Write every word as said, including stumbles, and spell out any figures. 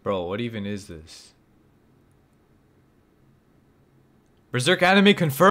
Bro, what even is this? Berserk anime confirmed.